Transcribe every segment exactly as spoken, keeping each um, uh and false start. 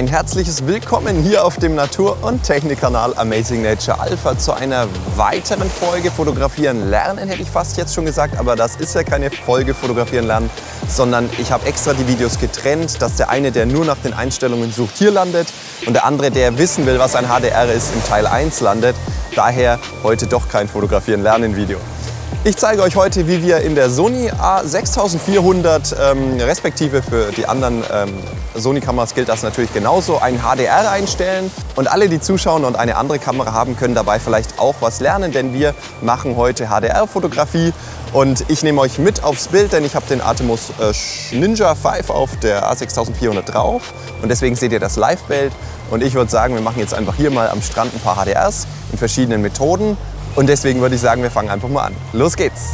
Ein herzliches Willkommen hier auf dem Natur- und Technikkanal Amazing Nature Alpha zu einer weiteren Folge Fotografieren Lernen, hätte ich fast jetzt schon gesagt. Aber das ist ja keine Folge Fotografieren Lernen, sondern ich habe extra die Videos getrennt, dass der eine, der nur nach den Einstellungen sucht, hier landet und der andere, der wissen will, was ein H D R ist, im Teil eins landet. Daher heute doch kein Fotografieren Lernen Video. Ich zeige euch heute, wie wir in der Sony A sechstausendvierhundert, ähm, respektive für die anderen ähm, Sony-Kameras gilt das natürlich genauso, ein H D R einstellen. Und alle, die zuschauen und eine andere Kamera haben, können dabei vielleicht auch was lernen, denn wir machen heute H D R-Fotografie. Und ich nehme euch mit aufs Bild, denn ich habe den Atomos äh, Ninja fünf auf der A sechstausendvierhundert drauf. Und deswegen seht ihr das Live-Bild. Und ich würde sagen, wir machen jetzt einfach hier mal am Strand ein paar H D Rs in verschiedenen Methoden. Und deswegen würde ich sagen, wir fangen einfach mal an. Los geht's!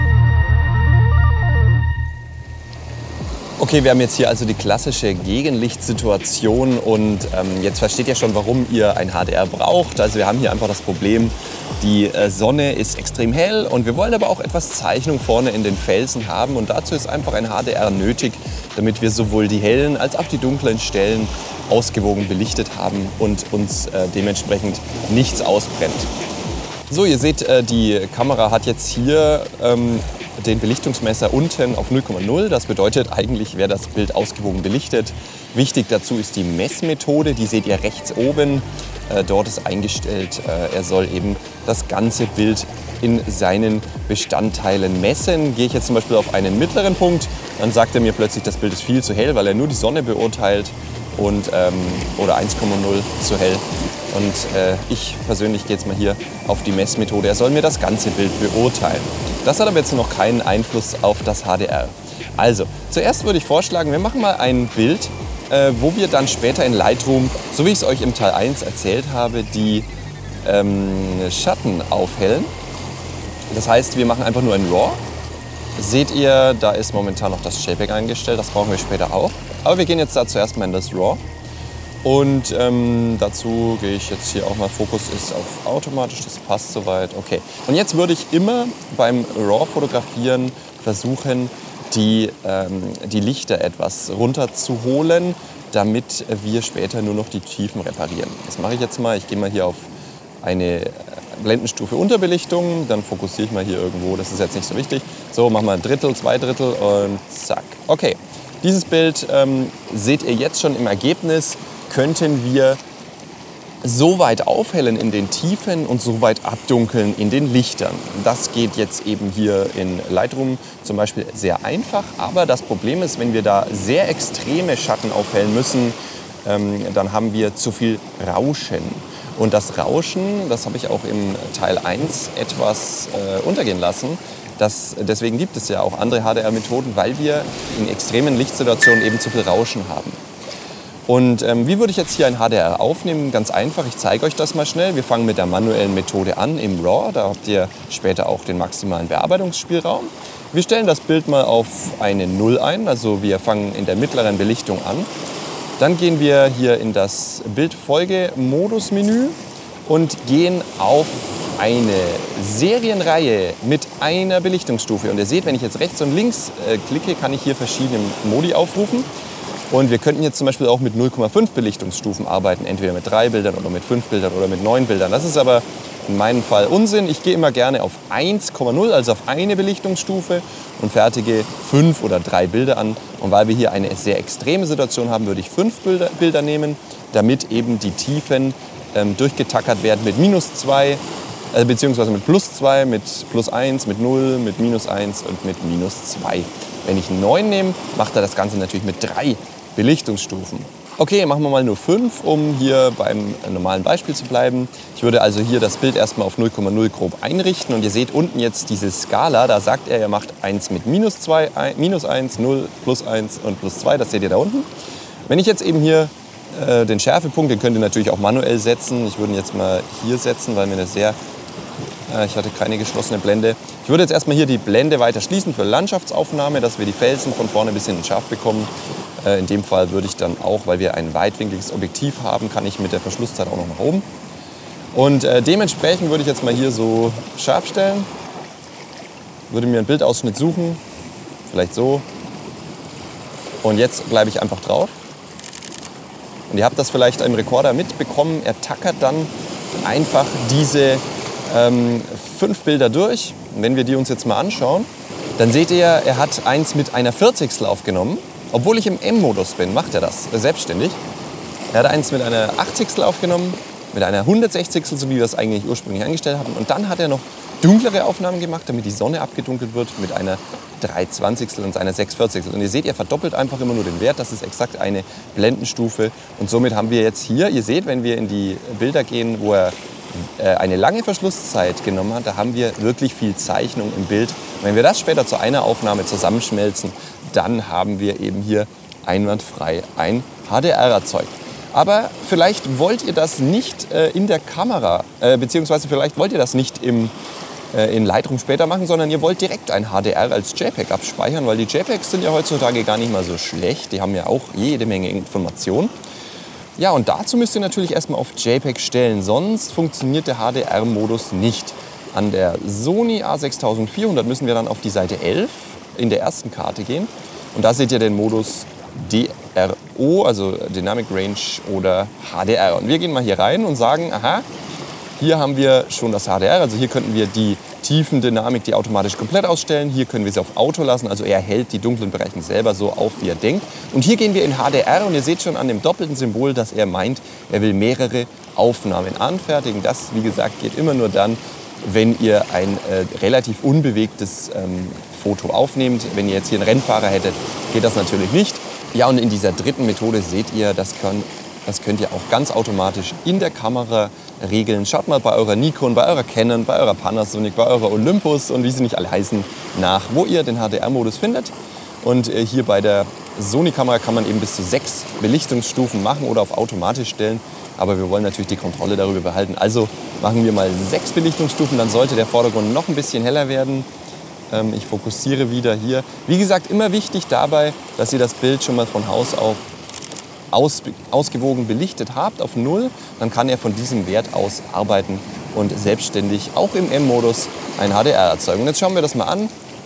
Okay, wir haben jetzt hier also die klassische Gegenlichtsituation und ähm, jetzt versteht ihr schon, warum ihr ein H D R braucht. Also wir haben hier einfach das Problem, die äh, Sonne ist extrem hell und wir wollen aber auch etwas Zeichnung vorne in den Felsen haben und dazu ist einfach ein H D R nötig, damit wir sowohl die hellen als auch die dunklen Stellen ausgewogen belichtet haben und uns äh, dementsprechend nichts ausbrennt. So, ihr seht, die Kamera hat jetzt hier ähm, den Belichtungsmesser unten auf null Komma null. Das bedeutet, eigentlich wäre das Bild ausgewogen belichtet. Wichtig dazu ist die Messmethode, die seht ihr rechts oben. Äh, dort ist eingestellt, äh, er soll eben das ganze Bild in seinen Bestandteilen messen. Gehe ich jetzt zum Beispiel auf einen mittleren Punkt, dann sagt er mir plötzlich, das Bild ist viel zu hell, weil er nur die Sonne beurteilt und, ähm, oder eins Komma null zu hell. Und äh, ich persönlich gehe jetzt mal hier auf die Messmethode. Er soll mir das ganze Bild beurteilen. Das hat aber jetzt noch keinen Einfluss auf das H D R. Also, zuerst würde ich vorschlagen, wir machen mal ein Bild, äh, wo wir dann später in Lightroom, so wie ich es euch im Teil eins erzählt habe, die ähm, Schatten aufhellen. Das heißt, wir machen einfach nur ein RAW. Seht ihr, da ist momentan noch das JPEG eingestellt, das brauchen wir später auch. Aber wir gehen jetzt da zuerst mal in das RAW. Und ähm, dazu gehe ich jetzt hier auch mal, Fokus ist auf automatisch, das passt soweit, okay. Und jetzt würde ich immer beim RAW-Fotografieren versuchen, die, ähm, die Lichter etwas runterzuholen, damit wir später nur noch die Tiefen reparieren. Das mache ich jetzt mal, ich gehe mal hier auf eine Blendenstufe Unterbelichtung, dann fokussiere ich mal hier irgendwo, das ist jetzt nicht so wichtig. So, machen wir ein Drittel, zwei Drittel und zack. Okay, dieses Bild ähm, seht ihr jetzt schon im Ergebnis. Könnten wir so weit aufhellen in den Tiefen und so weit abdunkeln in den Lichtern. Das geht jetzt eben hier in Lightroom zum Beispiel sehr einfach, aber das Problem ist, wenn wir da sehr extreme Schatten aufhellen müssen, ähm, dann haben wir zu viel Rauschen. Und das Rauschen, das habe ich auch im Teil eins etwas äh, untergehen lassen. Das, deswegen gibt es ja auch andere H D R-Methoden, weil wir in extremen Lichtsituationen eben zu viel Rauschen haben. Und ähm, wie würde ich jetzt hier ein H D R aufnehmen? Ganz einfach, ich zeige euch das mal schnell. Wir fangen mit der manuellen Methode an im RAW. Da habt ihr später auch den maximalen Bearbeitungsspielraum. Wir stellen das Bild mal auf eine null ein, also wir fangen in der mittleren Belichtung an. Dann gehen wir hier in das Bildfolge-Modus-Menü und gehen auf eine Serienreihe mit einer Belichtungsstufe. Und ihr seht, wenn ich jetzt rechts und links äh, klicke, kann ich hier verschiedene Modi aufrufen. Und wir könnten jetzt zum Beispiel auch mit null Komma fünf Belichtungsstufen arbeiten, entweder mit drei Bildern oder mit fünf Bildern oder mit neun Bildern. Das ist aber in meinem Fall Unsinn. Ich gehe immer gerne auf eins Komma null, also auf eine Belichtungsstufe und fertige fünf oder drei Bilder an. Und weil wir hier eine sehr extreme Situation haben, würde ich fünf Bilder, Bilder nehmen, damit eben die Tiefen ähm, durchgetackert werden mit minus zwei, äh, beziehungsweise mit plus zwei, mit plus eins, mit null, mit minus eins und mit minus zwei. Wenn ich neun nehme, macht er das Ganze natürlich mit drei Belichtungsstufen. Okay, machen wir mal nur fünf, um hier beim normalen Beispiel zu bleiben. Ich würde also hier das Bild erstmal auf null Komma null grob einrichten und ihr seht unten jetzt diese Skala, da sagt er, er macht eins mit minus zwei, minus eins, null, plus eins und plus zwei, das seht ihr da unten. Wenn ich jetzt eben hier äh, den Schärfepunkt, den könnt ihr natürlich auch manuell setzen. Ich würde ihn jetzt mal hier setzen, weil mir das sehr, äh, ich hatte keine geschlossene Blende. Ich würde jetzt erstmal hier die Blende weiter schließen für Landschaftsaufnahme, dass wir die Felsen von vorne bis hinten scharf bekommen. In dem Fall würde ich dann auch, weil wir ein weitwinkliges Objektiv haben, kann ich mit der Verschlusszeit auch noch nach oben. Und äh, dementsprechend würde ich jetzt mal hier so scharf stellen. Würde mir einen Bildausschnitt suchen, vielleicht so. Und jetzt bleibe ich einfach drauf. Und ihr habt das vielleicht im Rekorder mitbekommen, er tackert dann einfach diese ähm, fünf Bilder durch. Und wenn wir die uns jetzt mal anschauen, dann seht ihr, er hat eins mit einer vierzigstel aufgenommen. Obwohl ich im M-Modus bin, macht er das selbstständig. Er hat eins mit einer achtzigstel aufgenommen, mit einer hundertsechzigstel, so wie wir es eigentlich ursprünglich eingestellt hatten. Und dann hat er noch dunklere Aufnahmen gemacht, damit die Sonne abgedunkelt wird, mit einer dreihundertzwanzigstel und einer sechshundertvierzigstel. Und ihr seht, er verdoppelt einfach immer nur den Wert. Das ist exakt eine Blendenstufe. Und somit haben wir jetzt hier, ihr seht, wenn wir in die Bilder gehen, wo er eine lange Verschlusszeit genommen hat, da haben wir wirklich viel Zeichnung im Bild. Und wenn wir das später zu einer Aufnahme zusammenschmelzen, dann haben wir eben hier einwandfrei ein H D R erzeugt. Aber vielleicht wollt ihr das nicht äh, in der Kamera, äh, beziehungsweise vielleicht wollt ihr das nicht im, äh, in Lightroom später machen, sondern ihr wollt direkt ein H D R als JPEG abspeichern, weil die JPEGs sind ja heutzutage gar nicht mal so schlecht. Die haben ja auch jede Menge Informationen. Ja, und dazu müsst ihr natürlich erstmal auf JPEG stellen, sonst funktioniert der H D R-Modus nicht. An der Sony A sechstausendvierhundert müssen wir dann auf die Seite elf in der ersten Karte gehen. Und da seht ihr den Modus D R O, also Dynamic Range oder H D R. Und wir gehen mal hier rein und sagen, aha, hier haben wir schon das H D R. Also hier könnten wir die Tiefendynamik, die automatisch komplett ausstellen. Hier können wir sie auf Auto lassen. Also er hält die dunklen Bereiche selber so auf, wie er denkt. Und hier gehen wir in H D R und ihr seht schon an dem doppelten Symbol, dass er meint, er will mehrere Aufnahmen anfertigen. Das, wie gesagt, geht immer nur dann, wenn ihr ein äh, relativ unbewegtes ähm, Foto aufnehmt. Wenn ihr jetzt hier einen Rennfahrer hättet, geht das natürlich nicht. Ja, und in dieser dritten Methode seht ihr, das, kann, das könnt ihr auch ganz automatisch in der Kamera regeln. Schaut mal bei eurer Nikon, bei eurer Canon, bei eurer Panasonic, bei eurer Olympus und wie sie nicht alle heißen, nach, wo ihr den H D R-Modus findet. Und äh, hier bei der Sony-Kamera kann man eben bis zu sechs Belichtungsstufen machen oder auf automatisch stellen. Aber wir wollen natürlich die Kontrolle darüber behalten. Also machen wir mal sechs Belichtungsstufen, dann sollte der Vordergrund noch ein bisschen heller werden. Ähm, ich fokussiere wieder hier. Wie gesagt, immer wichtig dabei, dass ihr das Bild schon mal von Haus auf aus, ausgewogen belichtet habt auf null. Dann kann er von diesem Wert aus arbeiten und selbstständig auch im M-Modus ein H D R erzeugen. Und jetzt schauen wir das mal an.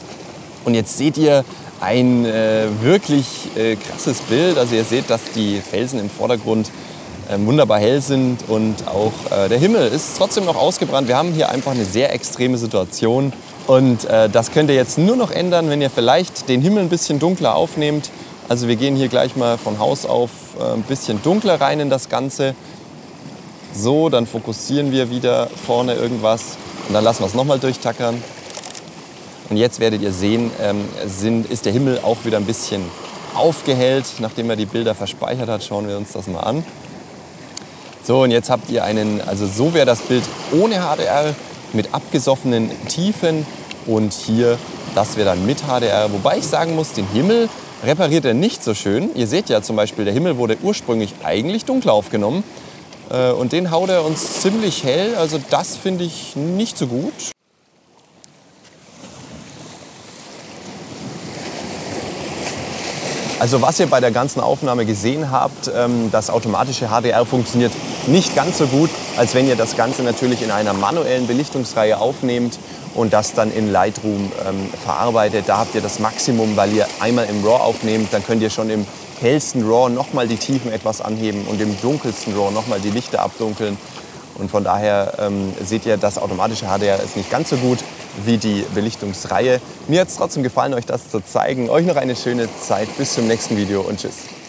Und jetzt seht ihr ein äh, wirklich äh, krasses Bild. Also ihr seht, dass die Felsen im Vordergrund äh, wunderbar hell sind und auch äh, der Himmel ist trotzdem noch ausgebrannt. Wir haben hier einfach eine sehr extreme Situation und äh, das könnt ihr jetzt nur noch ändern, wenn ihr vielleicht den Himmel ein bisschen dunkler aufnehmt. Also wir gehen hier gleich mal von Haus auf äh, ein bisschen dunkler rein in das Ganze. So, dann fokussieren wir wieder vorne irgendwas und dann lassen wir es nochmal durchtackern. Und jetzt werdet ihr sehen, ähm, sind, ist der Himmel auch wieder ein bisschen aufgehellt. Nachdem er die Bilder verspeichert hat, schauen wir uns das mal an. So, und jetzt habt ihr einen, also so wäre das Bild ohne H D R mit abgesoffenen Tiefen. Und hier, das wäre dann mit H D R. Wobei ich sagen muss, den Himmel repariert er nicht so schön. Ihr seht ja zum Beispiel, der Himmel wurde ursprünglich eigentlich dunkel aufgenommen. Äh, und den haut er uns ziemlich hell. Also das finde ich nicht so gut. Also was ihr bei der ganzen Aufnahme gesehen habt, das automatische H D R funktioniert nicht ganz so gut, als wenn ihr das Ganze natürlich in einer manuellen Belichtungsreihe aufnehmt und das dann in Lightroom ähm, verarbeitet. Da habt ihr das Maximum, weil ihr einmal im RAW aufnehmt, dann könnt ihr schon im hellsten RAW nochmal die Tiefen etwas anheben und im dunkelsten RAW nochmal die Lichter abdunkeln. Und von daher ähm, seht ihr, das automatische H D R ist nicht ganz so gut wie die Belichtungsreihe. Mir hat es trotzdem gefallen, euch das zu zeigen. Euch noch eine schöne Zeit. Bis zum nächsten Video und tschüss.